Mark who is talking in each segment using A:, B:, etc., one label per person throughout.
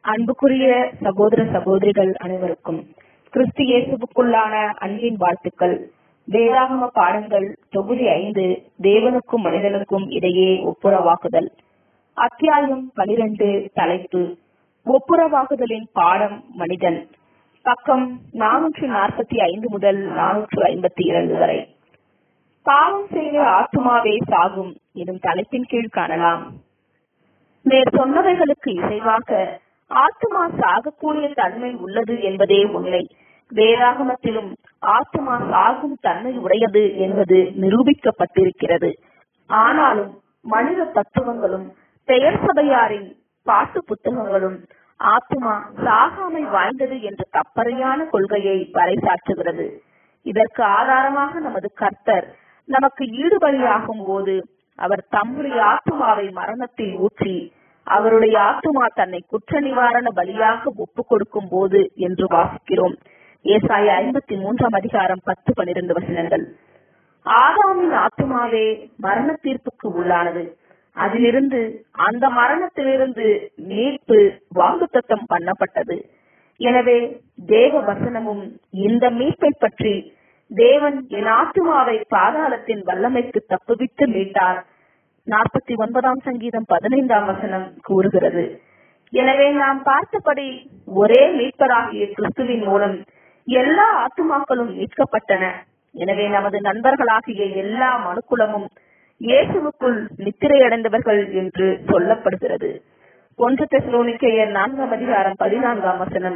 A: அன்புக்குரிய சகோதர சகோதரிகள் அனைவருக்கும் கிறிஸ்து இயேசுவுக்குள்ளான அன்பின் வாழ்த்துக்கள். வேதாகம பாடங்கள் தொகுதி 5, தேவனுக்கும் மனிதனுக்கும் இடையே ஒப்புரவாக்குதல். அத்தியாயம் 12. தலைப்பு ஒப்புரவாக்குதலின் பாடம் மனிதன். பக்கம் 445 முதல் 452 வரை. பாவம் செய்த ஆத்துமாவே சாகும் எனும் தலைப்பின் கீழ் காணலாம். மேற் சொன்னவைகளுக்கு இசைவாக ஆத்துமா சாகக்கூடிய தன்மை உள்ளது என்பதே உண்மை. வேதாகமத்திலும் ஆத்துமா சாகும் தன்மை உடையது என்பது நிரூபிக்கப்பட்டிருக்கிறது. ஆனாலும் மனித தத்துவங்களும் பெயர் சபையாரின் பாட்டு புத்தகங்களும் ஆத்துமா சாகாமை வாய்ந்தது என்ற தப்பறையான கொள்கையை பறைசாற்றுகிறது. இதற்கு ஆதாரமாக நமது கர்த்தர் நமக்கு ஈடுபலியாகும் போது அவர் தம்முடைய ஆத்துமாவை மரணத்தில் ஊற்றி அவருடைய ஆத்துமா தன்னை குற்ற நிவாரண பலியாக ஒப்புக் கொடுக்கும் போது என்று வாசிக்கிறோம். ஏசாயா 53 அதிகாரம் 10-12 வசனங்கள். ஆதாமின் ஆத்துமாவே மரண தீர்ப்புக்கு உள்ளானது. அதிலிருந்து அந்த மரணத்திலிருந்து மீட்பு வாக்குத்தத்தம் பண்ணப்பட்டது. எனவே தேவ வசனமும் இந்த மீட்பை பற்றி தேவன் என் ஆத்துமாவை பாதாளத்தின் வல்லமைக்கு தப்புவித்து மீட்டார் 49 சங்கீதம் 15 வசனம் கூறுகிறது. எனவே நாம் பார்த்தபடி ஒரே மீட்பராகிய கிறிஸ்துவின் மூலம் எல்லா ஆத்துமாக்களும் மீட்கப்பட்டன. எனவே நமது நண்பர்களாகிய எல்லா மனுக்குலமும் இயேசுவுக்குள் நித்திரையடைந்தவர்கள் என்று சொல்லப்படுகிறது. 1 தெசலோனிக்கேயர் 4 அதிகாரம் 14 வசனம்.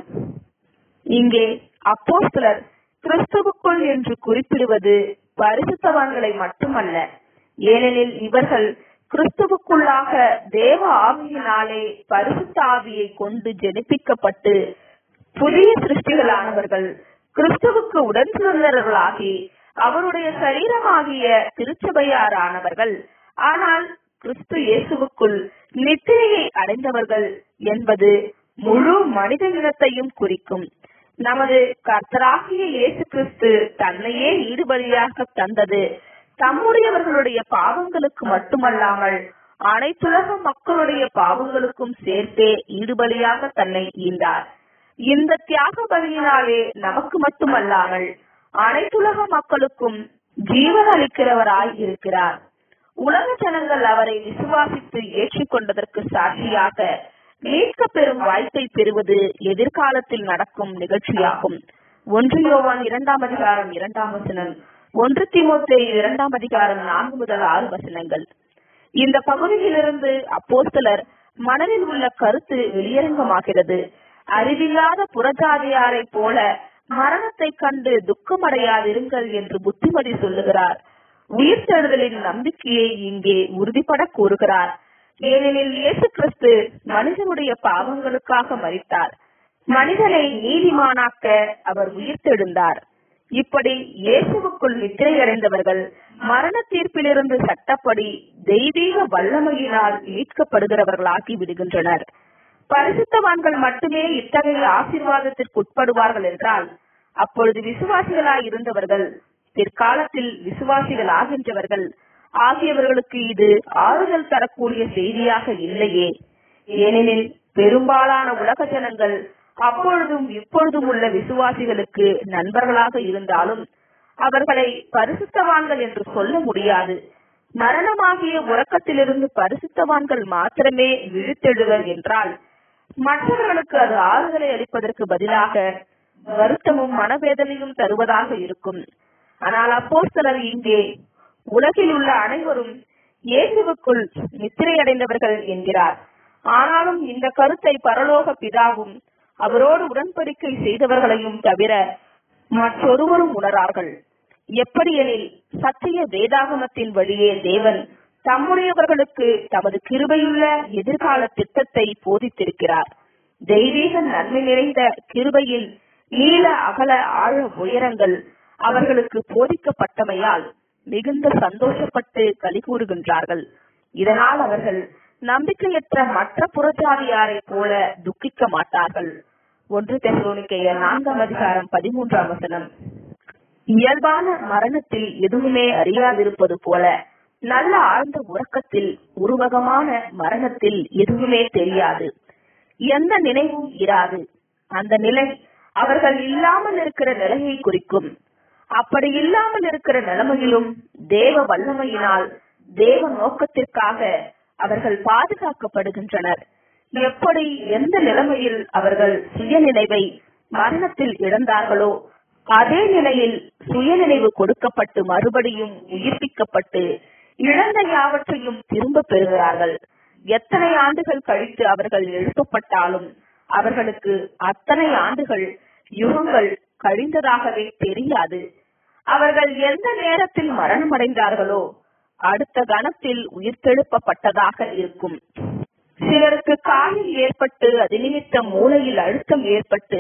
A: இங்கே அப்போஸ்தலர் கிறிஸ்துவுக்குள் என்று குறிப்பிடுவது பரிசுத்தவான்களை மட்டுமல்ல, ஏனெனில் இவர்கள் கிறிஸ்துவுக்குள்ளாக தேவ ஆவியினாலே பரிசுத்த ஆவியை கொண்டு ஜெனிப்பிக்கப்பட்டு புதிய சிருஷ்டிகளானவர்கள், கிறிஸ்துவுக்கு உடன்பிறந்தவர்களாகி அவருடைய சரீரமாகிய திருச்சபையாரானவர்கள், ஆனால் கிறிஸ்து இயேசுவுக்குள் நித்திரையை அடைந்தவர்கள் என்பது முழு மனித இனத்தையும் குறிக்கும். நமது கர்த்தராகிய இயேசு கிறிஸ்து தன்னையே ஈடுபலியாக தந்தது தம்முடையவர்களுடைய பாவங்களுக்கு மட்டுமல்லாமல் அனைத்துலக மக்களுடைய பாவங்களுக்கும் சேர்த்தே ஈடுபலியாக தன்னை ஈந்தார். இந்த தியாக பலியினாலே நமக்கு மட்டுமல்லாமல் அனைத்துலக மக்களுக்கும் ஜீவன் அளிக்கிறவராய் இருக்கிறார். உலக ஜனங்கள் அவரை விசுவாசித்து ஏற்றுக்கொண்டதற்கு சாட்சியாக மீட்க பெறும் வாய்ப்பை பெறுவது எதிர்காலத்தில் நடக்கும் நிகழ்ச்சியாகும். 1 யோவான் 2 அதிகாரம் 2 வசனம், 1 தீமோத்தேயு 2 அதிகாரம் 4 முதல் 6 வசனங்கள். இந்த பகுதியிலிருந்து அப்போஸ்தலர் மனதில் உள்ள கருத்து வெளியரங்கமாகிறது. அறிவில்லாத புறஜாதியாரை போல மரணத்தை கண்டு துக்கமடையாதிருங்கள் என்று புத்திமதி சொல்லுகிறார். உயிர்த்தெழுதலின் நம்பிக்கையை இங்கே உறுதிபட கூறுகிறார். ஏனெனில் இயேசு கிறிஸ்து மனிதனுடைய பாவங்களுக்காக மரித்தார். மனிதனை நீதிமானாக்க அவர் உயிர்த்தெழுந்தார். இப்படி இயேசுவுக்குள் நித்திரையடைந்தவர்கள் மரண தீர்ப்பிலிருந்து சட்டப்படி தெய்வீக வல்லமையினால் மீட்கப்படுகிறவர்களாகி விடுகின்றனர். பரிசுத்தவான்கள் மட்டுமே இத்தகைய ஆசீர்வாதத்திற்கு உட்படுவார்கள் என்றால், அப்பொழுது விசுவாசிகளாய் இருந்தவர்கள், பிற்காலத்தில் விசுவாசிகள் ஆகின்றவர்கள் ஆகியவர்களுக்கு இது ஆறுதல் தரக்கூடிய செய்தியாக இல்லையே. ஏனெனில் பெரும்பாலான உலக ஜனங்கள் அப்பொழுதும் இப்பொழுதும் உள்ள விசுவாசிகளுக்கு நண்பர்களாக இருந்தாலும் அவர்களை பரிசுத்தவான்கள் என்று சொல்ல முடியாது. மரணமாகிய உறக்கத்திலிருந்து பரிசுத்தவான்கள் மாத்திரமே விழித்தெழுவர் என்றால், மற்றவர்களுக்கு அது ஆறுதலை அளிப்பதற்கு பதிலாக வருத்தமும் மனவேதனையும் தருவதாக இருக்கும். ஆனால் அப்போஸ்தலர் இங்கே உலகில் உள்ள அனைவரும் இயேசுவுக்குள் நித்திரையடைந்தவர்கள் என்கிறார். ஆனாலும் இந்த கருத்தை பரலோக பிதாவும் அவரோடு உடன்படிக்கை செய்தவர்களையும் தவிர மற்றொருவரும் உணரார்கள். எப்படியெனில் சத்திய வேதாகமத்தின் வழியே தேவன் தம்முடையவர்களுக்கு தமது கிருபையுள்ள எதிர்கால திட்டத்தை போதித்திருக்கிறார். தெய்வீக நன்மை நிறைந்த கிருபையின் நீள அகல ஆழ உயரங்கள் அவர்களுக்கு போதிக்கப்பட்டமையால் மிகுந்த சந்தோஷப்பட்டு களி கூறுகின்றார்கள். இதனால் அவர்கள் நம்பிக்கையற்ற மற்ற புறஜாதியாரை போல துக்கிக்க மாட்டார்கள். 1 தெசலோனிக்கேயர் 4 அதிகாரம் 13 வசனம். இயல்பான மரணத்தில் எதுவுமே அறியாதிருப்பது போல நல்ல ஆழ்ந்த உறக்கத்தில் உருவகமான மரணத்தில் எதுவுமே தெரியாது. எந்த நினைவும் இராது. அந்த நிலை அவர்கள் இல்லாமல் இருக்கிற நிலையை குறிக்கும். அப்படி இல்லாமல் இருக்கிற நிலைமையிலும் தேவ வல்லமையினால் தேவ நோக்கத்திற்காக அவர்கள் பாதுகாக்கப்படுகின்றனர். எப்படி எந்த நிலைமையில் அவர்கள் சுயநினைவை மரணத்தில் இழந்தார்களோ அதே நிலையில் சுயநினைவு கொடுக்கப்பட்டு மறுபடியும் உயிர்ப்பிக்கப்பட்டு இழந்த யாவற்றையும் திரும்ப பெறுகிறார்கள். எத்தனை ஆண்டுகள் கழித்து அவர்கள் எழுப்பப்பட்டாலும் அவர்களுக்கு அத்தனை ஆண்டுகள் யுகங்கள் கழிந்ததாகவே தெரியாது. அவர்கள் எந்த நேரத்தில் மரணம் அடைந்தார்களோ அடுத்த கணத்தில் உயிர்த்தெழுப்பப்பட்டதாக இருக்கும். சிலருக்கு காலில் ஏற்பட்டு அது நிமித்தம் மூளையில் அழுத்தம் ஏற்பட்டு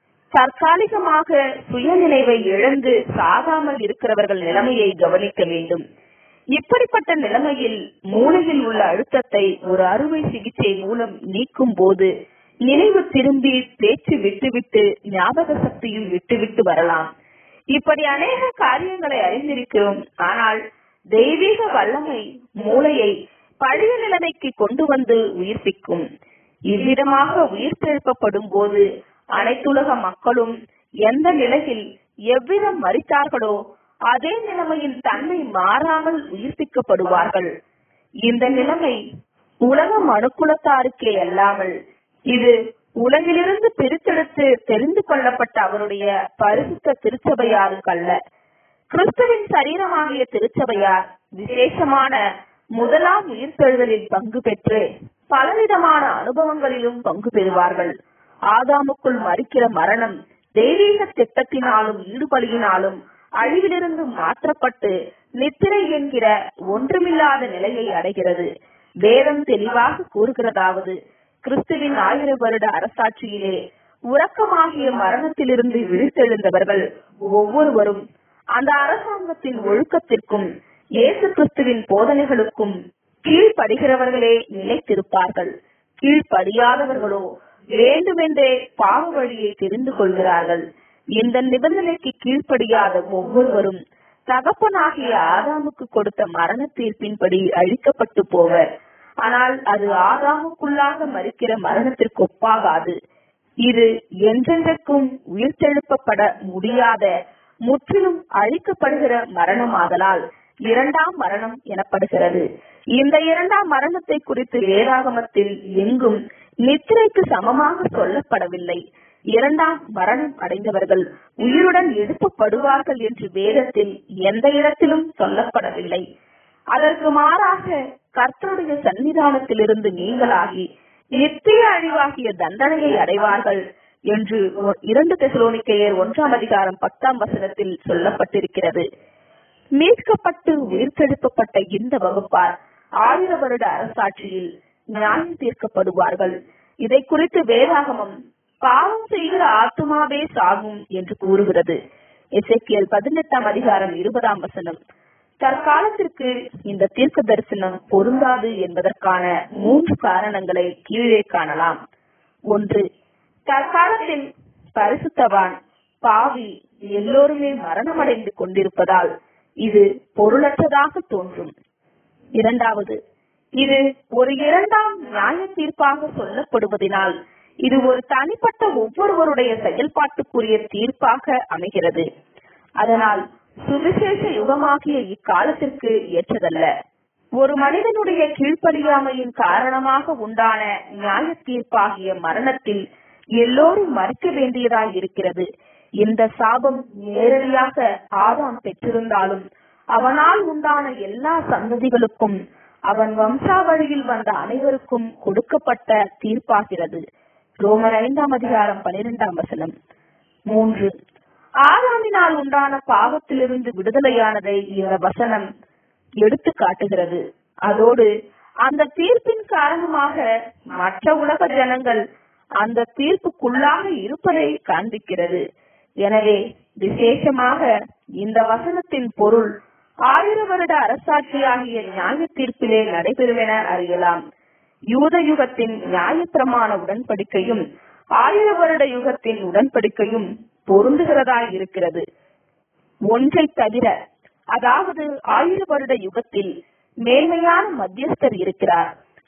A: தற்காலிகமாக சுயநினைவை இழந்து சாகாமல் இருக்கிறவர்கள் நிலைமையை கவனிக்க வேண்டும். இப்படிப்பட்ட நிலைமையில் மூளையில் உள்ள அழுத்தத்தை ஒரு அறுவை சிகிச்சை மூலம் நீக்கும் போது நினைவு திரும்பி பேச்சு விட்டுவிட்டு ஞாபக சக்தியும் விட்டுவிட்டு வரலாம். இப்படி அநேக காரியங்களை அறிந்திருக்கிறோம். ஆனால் தெய்வீக வல்லமை மூளையை பழைய நிலைமைக்கு கொண்டு வந்து உயிர்ப்பிக்கும். இவ்விதமாக உயிர்த்தெழுப்பப்படும் போது அனைத்துலக மக்களும் எந்த நிலையில் எவ்விதம் மரித்தார்களோ அதே நிலைமையின் தன்மை மாறாமல் உயிர்ப்பிக்கப்படுவார்கள். இந்த நிலைமை உலக மனுக்குலத்தாருக்கே அல்லாமல் இது உலகிலிருந்து பிரித்தெடுத்து தெரிந்து கொள்ளப்பட்ட அவருடைய பரிசுத்த திருச்சபையாருக்கல்ல. கிறிஸ்துவின் சரீரமாகிய திருச்சபையார் விசேஷமான முதலாம் உயிர்த்தெழுதலில் பங்கு பெற்று பலவிதமான அனுபவங்களிலும் பங்கு பெறுவார்கள். ஆதாமுக்குள் மரிக்கிற மரணம் தெய்வீக திட்டத்தினாலும் ஈடுபலியினாலும் அழிவிலிருந்து மாற்றப்பட்டு நித்திரை என்கிற ஒன்றுமில்லாத நிலையை அடைகிறது. வேதம் தெளிவாக கூறுகிறதாவது, கிறிஸ்துவின் 1000 வருட அரசாட்சியிலே உறக்கமாகிய மரணத்திலிருந்து விழித்தெழுந்தவர்கள் ஒவ்வொருவரும் அந்த அரசாங்கத்தின் ஒழுக்கத்திற்கும் இயேசு கிறிஸ்துவின் போதனைகளுக்கும் கீழ்ப்படுகிறவர்களே நிலைத்திருப்பார்கள். கீழ்ப்படியாதவர்களோ வேண்டுமென்றே பாவ வழியை தெரிந்து கொள்கிறார்கள். இந்த நிபந்தனைக்கு கீழ்ப்படியாத ஒவ்வொருவரும் தகப்பனாகிய ஆதாமுக்கு கொடுத்த மரண தீர்ப்பின்படி அழிக்கப்பட்டு போவர். ஆனால் அது ஆதாமுக்குள்ளாக மரிக்கிற மரணத்திற்கு ஒப்பாகாது. இது என்றென்றைக்கும் உயிர்த்தெழுப்பப்பட முடியாத முற்றிலும் அழிக்கப்படுகிற மரணமாதலால் 2ஆம் மரணம் எனப்படுகிறது. இந்த 2ஆம் மரணத்தை குறித்து வேதாகமத்தில் எங்கும் நித்திரைக்கு சமமாக சொல்லப்படவில்லை. 2ஆம் மரணம் அடைந்தவர்கள் உயிருடன் எழுப்பப்படுவார்கள் என்று வேதத்தில் எந்த இடத்திலும் சொல்லப்படவில்லை. அதற்கு மாறாக கர்த்தருடைய சன்னிதானத்திலிருந்து நீங்களாகி நித்திய அழிவாகிய தண்டனையை அடைவார்கள் என்று 2 தெசலோனிக்கேயர் 1ஆம் அதிகாரம் 10ஆம் வசனத்தில் சொல்லப்பட்டிருக்கிறது. மீட்கப்பட்டு உயிர்த்தெழுப்பப்பட்ட இந்த வகுப்பார் 1000 வருட அரசாட்சியில் நியாயம் தீர்க்கப்படுவார்கள். இதை குறித்து வேதாகமம் பாவம் செய்கிற ஆத்துமாவே சாகும் என்று கூறுகிறது. எசேக்கியேல் 18ஆம் அதிகாரம் 20ஆம் வசனம். தற்காலத்திற்கு இந்த தீர்க்க தரிசனம் பொருந்தாது என்பதற்கான 3 காரணங்களை கீழே காணலாம். 1. தற்காலத்தில் பரிசுத்தவான் பாவி எல்லோருமே மரணமடைந்து கொண்டிருப்பதால் இது பொருளற்றதாக தோன்றும். 2. இது ஒரு 2ஆம் நியாய தீர்ப்பாக சொல்லப்படுவதனால் இது ஒரு தனிப்பட்ட ஒவ்வொருவருடைய செயல்பாட்டுக்குரிய தீர்ப்பாக அமைகிறது. அதனால் சுவிசேஷ யுகமாகிய இக்காலத்திற்கு ஏற்றதல்ல. ஒரு மனிதனுடைய கீழ்ப்படியாமையின் காரணமாக உண்டான நியாய தீர்ப்பாகிய மரணத்தில் எல்லோரும் மறிக்க வேண்டியதாய் இருக்கிறது. இந்த சாபம் நேரடியாக ஆதாம் பெற்றிருந்தாலும் அவனால் உண்டான எல்லா சந்ததிகளுக்கும் அவன் வம்சாவழியில் வந்த அனைவருக்கும் கொடுக்கப்பட்ட தீர்ப்பாகிறது. ரோமர் 5ஆம் அதிகாரம் 12ஆம் வசனம். 3. ஆதாமினால் உண்டான பாவத்திலிருந்து விடுதலையானதை இந்த வசனம் எடுத்து காட்டுகிறது. அதோடு அந்த தீர்ப்பின் காரணமாக மற்ற உலக ஜனங்கள் அந்த தீர்ப்புக்குள்ளாக இருப்பதை காண்பிக்கிறது. எனவே விசேஷமாக இந்த வசனத்தின் பொருள் 1000 வருட அரசாட்சியாகிய நியாய தீர்ப்பிலே நடைபெறுவென அறியலாம். யூத யுகத்தின் நியாய பிரமாண உடன்படிக்கையும் 1000 வருட யுகத்தின் உடன்படிக்கையும் பொருந்துகிறதாய் இருக்கிறது. ஒன்றை தவிர, அதாவது 1000 வருட யுகத்தில் மேன்மையான மத்தியஸ்தர் இருக்கிறார்.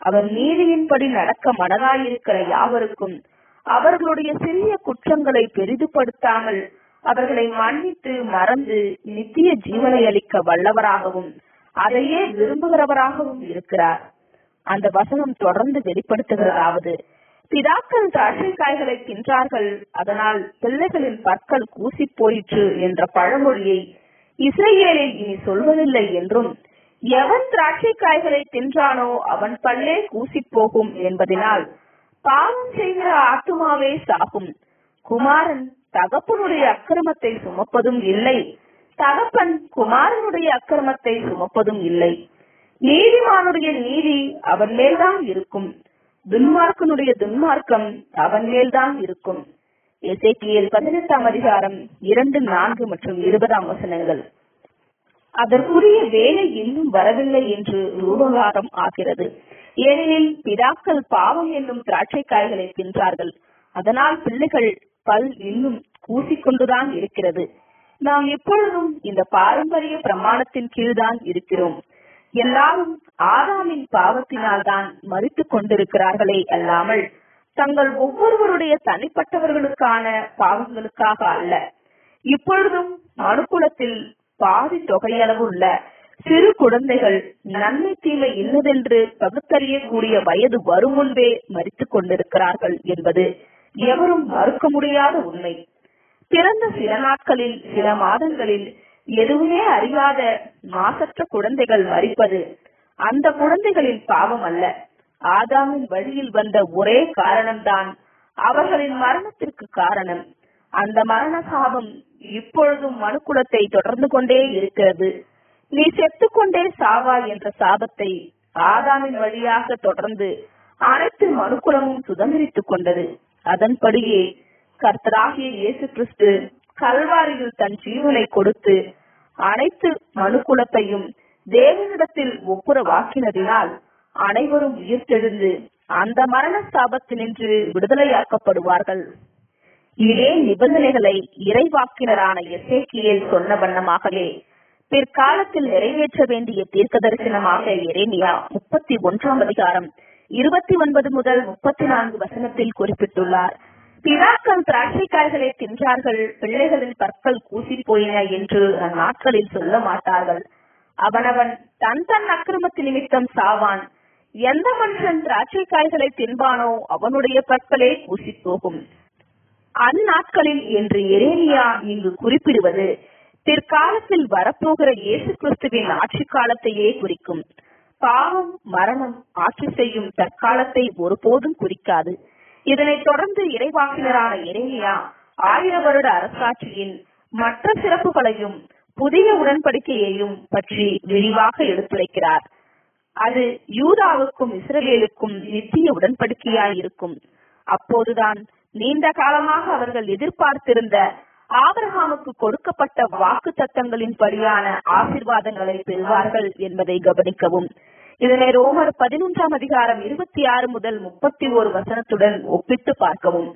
A: அவர் நீதியின்படி நடக்க மனதாயிருக்கிற யாவருக்கும் அவர்களுடைய சிறிய குற்றங்களை பெரிதுபடுத்தாமல் அவர்களை மன்னித்து மறந்து நித்திய ஜீவனை அளிக்க வல்லவராகவும் அதையே விரும்புகிறவராகவும் இருக்கிறார். அந்த வசனம் தொடர்ந்து வெளிப்படுத்துகிறதாவது, பிதாக்கள் திராட்சை காய்களை தின்றார்கள், அதனால் பிள்ளைகளின் பற்கள் கூசி போயிற்று என்ற பழமொழியை இஸ்ரவேலில் இனி சொல்வதில்லை என்றும், எவன் திராட்சை காய்களை தின்றானோ அவன் பல்லே கூசி போகும் என்பதனால் பாவம் செய்கிற ஆத்துமாவே சாகும். குமாரன் தகப்பனுடைய அக்கிரமத்தை சுமப்பதும் இல்லை, தகப்பன் குமாரனுடைய அக்கிரமத்தை சுமப்பதும் இல்லை. நீதிமானுடைய நீதி அவன் மேல்தான் இருக்கும், துன்மார்க்கனுடைய துன்மார்க்கம் அவன் மேல்தான் இருக்கும். எசேக்கியேல் 18ஆம் அதிகாரம் 2, 4 மற்றும் 20 வசனங்கள். அதற்குரிய வேலை இன்னும் வரவில்லை என்று ரூபகாரம் ஆகிறது. ஏனெனில் பிதாக்கள் பாவம் என்னும் திராட்சை காய்களை தின்றார்கள், அதனால் பிள்ளைகள் பல் இன்னும் கூசிக்கொண்டுதான் இருக்கிறது. நாம் எப்பொழுதும் இந்த பாரம்பரிய பிரமாணத்தின் கீழ்தான் இருக்கிறோம். எல்லாரும் ஆதாமின் பாவத்தினால் தான் மரித்துக் கொண்டிருக்கிறார்களே அல்லாமல் தங்கள் ஒவ்வொருவருடைய தனிப்பட்டவர்களுக்கான பாவங்களுக்காக அல்ல. இப்பொழுதும் மனுக்குலத்தில் பாதி தொகையளவு உள்ள சிறு குழந்தைகள் நன்மை தீமை இன்னதென்று பகுத்தறியக்கூடிய வயது வரும் முன்பே மரித்துக் கொண்டிருக்கிறார்கள் என்பது எவரும் மறுக்க முடியாத உண்மை. பிறந்த சில நாட்களில் சில மாதங்களில் எதுவுமே அறியாத மாசற்ற குழந்தைகள் மரிப்பது அந்த குழந்தைகளின் பாவம் அல்ல. ஆதாமின் வழியில் வந்த ஒரே காரணம்தான் அவர்களின் மரணத்திற்கு காரணம். அந்த மரண சாபம் இப்பொழுதும் மனுக்குலத்தை தொடர்ந்து கொண்டே இருக்கிறது. நீ செத்துக்கொண்டே சாவாய் என்ற சாபத்தை ஆதாமின் வழியாக தொடர்ந்து அனைத்து மனுக்குலமும் சுதந்திரித்துக் கொண்டது. அதன்படியே கர்த்தராகிய இயேசு கிறிஸ்து கல்வாரியில் தன் ஜீவனை கொடுத்து அனைத்து மனுக்குலத்தையும் தேவனிடத்தில் ஒப்புரவாக்கினதினால் அனைவரும் உயிர்த்தெழுந்து அந்த மரண சாபத்தினின்று விடுதலையாக்கப்படுவார்கள். இதே நிபந்தனைகளை இறைவாக்கினரான எசேக்கியேல் சொன்ன வண்ணமாகவே பிற்காலத்தில் நிறைவேற்ற வேண்டிய தீர்க்க தரிசனமாக எரேமியா 31ஆம் அதிகாரம் 29 முதல் 34 வசனத்தில் குறிப்பிட்டுள்ளார். பிதாக்கள் திராட்சை காய்களை தின்றார்கள், பிள்ளைகளின் பற்கள் கூசி போயின என்று அந்நாட்களில் சொல்ல மாட்டார்கள். அவனவன் தன் தன் அக்கிரமத்து நிமித்தம் சாவான். எந்த மனுஷன் திராட்சை காய்களை தின்பானோ அவனுடைய பற்களே கூசி போகும். அந்நாட்களில் என்று எரேமியா இங்கு குறிப்பிடுவது பிற்காலத்தில் வரப்போகிற இயேசு கிறிஸ்துவின் ஆட்சி காலத்தையே குறிக்கும். பாவம் மரணம் ஆட்சி செய்யும் தற்காலத்தை ஒருபோதும் குறிக்காது. இதனைத் தொடர்ந்து இறைவாக்கினரான எரேமியா 1000 வருட அரசாட்சியின் மற்ற சிறப்புகளையும் புதிய உடன்படிக்கையையும் பற்றி விரிவாக எடுத்துரைக்கிறார். அது யூதாவுக்கும் இஸ்ரவேலுக்கும் நித்திய உடன்படிக்கையாயிருக்கும். அப்போதுதான் நீண்ட காலமாக அவர்கள் எதிர்பார்த்திருந்த ஆபிரகாமுக்கு கொடுக்கப்பட்ட வாக்கு தத்தங்களின் படியான ஆசீர்வாதங்களை பெறுவார்கள் என்பதை கவனிக்கவும். இதனை ரோமர் 11ஆம் அதிகாரம் 26 முதல் 31 வசனத்துடன் ஒப்பிட்டு பார்க்கவும்.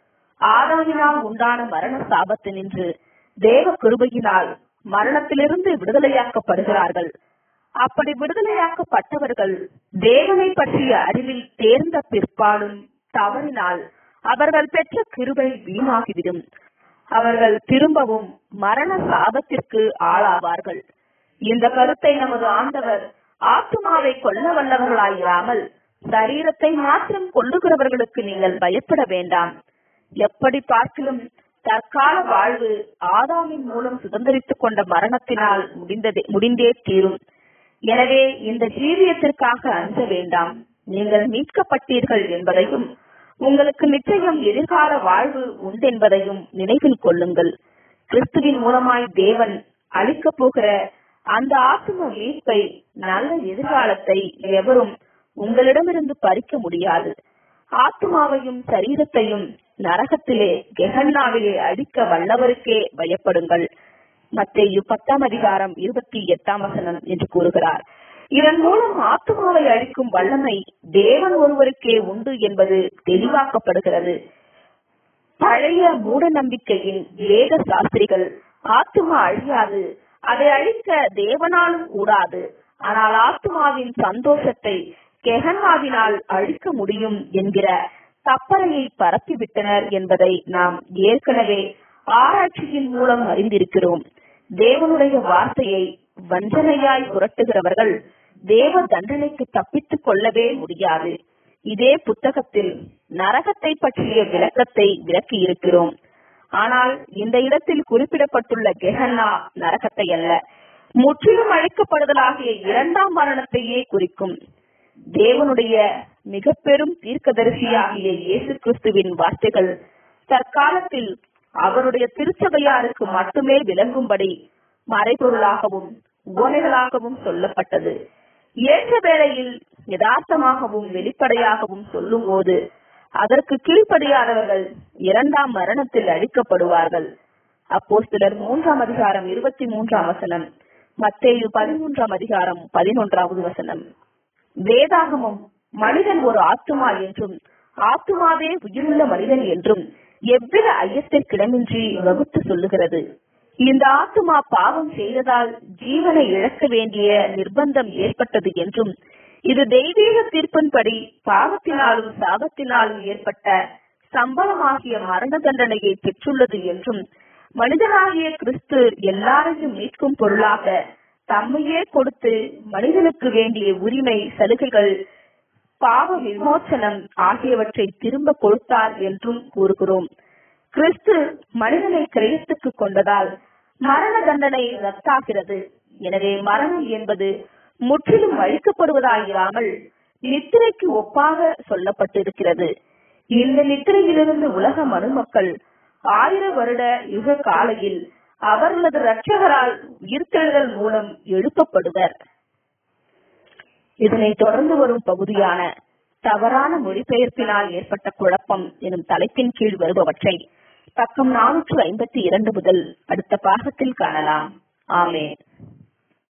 A: ஆதாமினால் உண்டான மரண சாபத்தினின்று தேவ கிருபையினால் மரணத்திலிருந்து விடுதலையாக்கப்படுகிறார்கள். அப்படி விடுதலையாக்கப்பட்டவர்கள் தேவனை பற்றிய அறிவில் தேர்ந்த பிற்பாடும் தவறினால் அவர்கள் பெற்ற கிருபை வீணாகிவிடும். அவர்கள் திரும்பவும் மரண சாபத்திற்கு ஆளாவார்கள். இந்த கருத்தை நமது ஆண்டவர் ஆத்துமாவை கொல்ல வல்லவர்களாயிராமல் சரீரத்தை மாத்திரம் கொல்லுகிறவர்களுக்கு நீங்கள் பயப்பட வேண்டாம். எப்படி பார்க்கிலும் தற்கால வாழ்வு ஆதாமின் மூலம் சுதந்திரித்துக் கொண்ட மரணத்தினால் முடிந்தே தீரும். எனவே இந்த ஜீவியத்திற்காக அஞ்ச வேண்டாம். நீங்கள் மீட்கப்பட்டீர்கள் என்பதையும் உங்களுக்கு நிச்சயம் எதிர்கால வாழ்வு உண்டென்பதையும் நினைவில் கொள்ளுங்கள். கிறிஸ்துவின் மூலமாய் தேவன் அளிக்கப் போகிற அந்த ஆத்தும மீட்பை, நல்ல எதிர்காலத்தை எவரும் உங்களிடமிருந்து பறிக்க முடியாது. ஆத்துமாவையும் சரீரத்தையும் நரகத்திலே கெஹன்னாவிலே அடிக்க வல்லவருக்கே பயப்படுங்கள். மத்தேயு 10ஆம் அதிகாரம் 28ஆம் வசனம் என்று கூறுகிறார். இதன் மூலம் ஆத்துமாவை அழிக்கும் வல்லமை தேவன் ஒருவருக்கே உண்டு என்பது தெளிவாக்கப்படுகிறது. பழைய மூட நம்பிக்கையின் வேத சாஸ்திரிகள் ஆத்துமா அழியாது, அதை அழிக்க தேவனாலும் கூடாது, ஆனால் ஆத்துமாவின் சந்தோஷத்தை கெஹன்னாவினால் அழிக்க முடியும் என்கிற கப்பலையை பரப்பிவிட்டனர் என்பதை நாம் ஏற்கனவே ஆராய்ச்சியின் மூலம் அறிந்திருக்கிறோம். தேவனுடைய வார்த்தையை வஞ்சனையாய் புரட்டுகிறவர்கள் தேவ தண்டனைக்கு தப்பித்துக் கொள்ளவே முடியாது. இதே புத்தகத்தில் நரகத்தை பற்றிய விளக்கத்தை விளக்கி இருக்கிறோம். ஆனால் இந்த இடத்தில் குறிப்பிடப்பட்டுள்ள கெஹன்னா நரகத்தை அல்ல, முற்றிலும் அழிக்கப்படுதலாகிய இரண்டாம் மரணத்தையே குறிக்கும். தேவனுடைய மிக பெரும் தீர்க்கதரிசியாகிய இயேசு கிறிஸ்துவின் வார்த்தைகள் தற்காலத்தில் அவருடைய திருச்சபையாருக்கு மட்டுமே விளங்கும்படி மறைபொருளாகவும் உவமைகளாகவும் சொல்லப்பட்டது. ஏற்ற வேளையில் யதார்த்தமாகவும் வெளிப்படையாகவும் சொல்லும் போது அதற்கு கீழ்ப்படியாதவர்கள் இரண்டாம் மரணத்தில் அழிக்கப்படுவார்கள். அப்போஸ்தலர் 3ஆம் அதிகாரம் 23ஆம் வசனம், மத்தேயு 13ஆம் அதிகாரம் 11வது வசனம். வேதாகமம் மனிதன் ஒரு ஆத்துமா என்றும் ஆத்துமாவே உயிருள்ள மனிதன் என்றும் எவ்வித ஐயத்திற்கிடமின்றி வகுத்து சொல்லுகிறது. இந்த ஆத்துமா பாவம் செய்ததால் ஜீவனை இழக்க வேண்டிய நிர்பந்தம் ஏற்பட்டது என்றும், இது தெய்வீக தீர்ப்பின்படி பாவத்தினாலும் சாபத்தினாலும் ஏற்பட்ட சம்பளமாகிய மரண தண்டனையை பெற்றுள்ளது என்றும், மனிதனாகிய கிறிஸ்து எல்லாரையும் மீட்கும் பொருளாக தம்மையே கொடுத்து மனிதனுக்கு வேண்டிய உரிமை, சலுகைகள், பாவ விமோசனம் ஆகியவற்றை திரும்ப கொடுத்தார் என்றும் கூறுகிறோம். கிறிஸ்து மனிதனை கிரயத்துக்கு கொண்டதால் மரண தண்டனை ரத்தாகிறது. எனவே மரணம் என்பது முற்றிலும் அழிக்கப்படுவதாயிராமல் நித்திரைக்கு ஒப்பாக சொல்லப்பட்டிருக்கிறது. இந்த நித்திரையிலிருந்து உலக மனுமக்கள் 1000 வருட யுக காலையில் அவர்களது இரட்சகரால் உயிர்த்தெழுதல் மூலம் எழுப்பப்படுவர். இதனை தொடர்ந்து வரும் பகுதியான தவறான மொழிபெயர்ப்பினால் ஏற்பட்ட குழப்பம் எனும் தலைப்பின் கீழ் வருபவற்றை பக்கம் 452 முதல் அடுத்த பாகத்தில் காணலாம். ஆமென்.